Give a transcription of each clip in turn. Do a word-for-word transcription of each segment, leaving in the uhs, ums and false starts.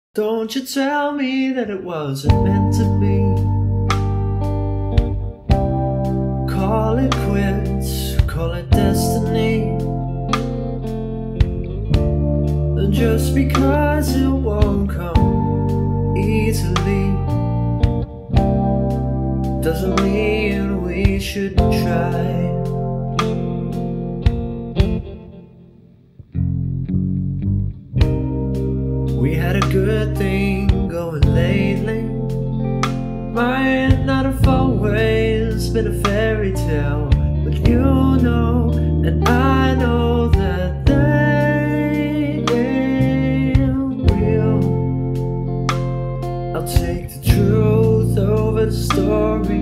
Don't you tell me that it wasn't meant to be. Call it quits, call it destiny. And just because it won't come easily doesn't mean we shouldn't try. We had a good thing going lately. Might not have always been a fairy tale, but you know, and I know that they ain't real. I'll take the truth over the story.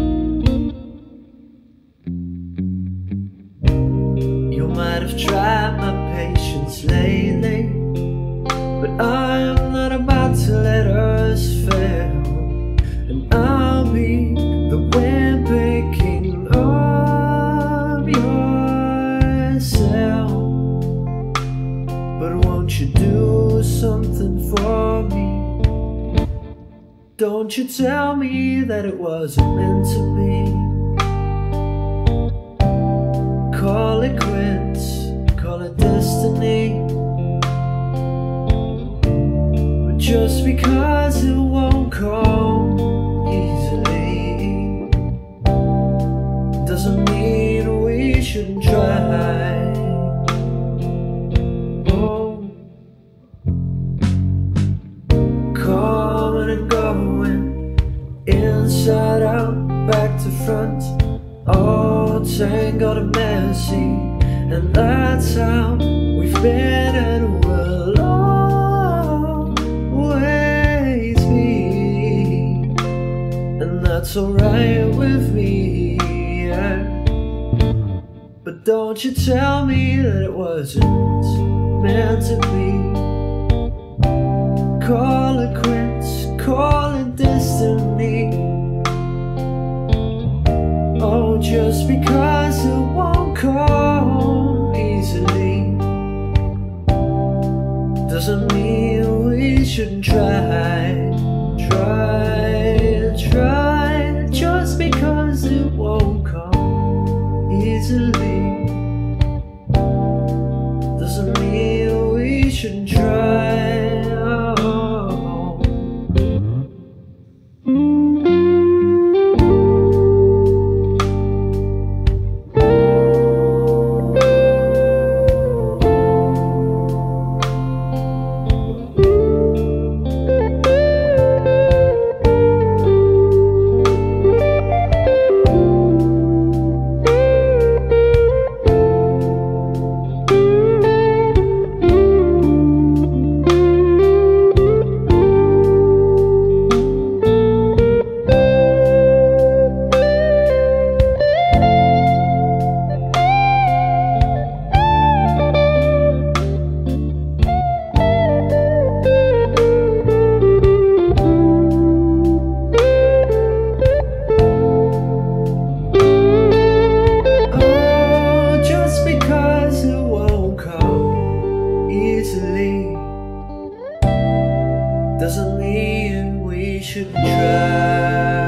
You might have tried my patience lately, but I am not about to let us fail. And I'll be the wind picking up yourself. But won't you do something for me? Don't you tell me that it wasn't meant to be. Call it quits, call it destiny. Just because it won't come easily doesn't mean we shouldn't try. Oh, coming and going, inside out, back to front, all tangled and messy, and that's how we've been and will always be, and that's alright with me, yeah. But don't you tell me that it wasn't meant to be. Call it quits, call it destiny. Oh, just because it won't come easily doesn't mean we shouldn't try. Try, try. Just because it won't come easily doesn't mean we shouldn't try. Doesn't mean we should try.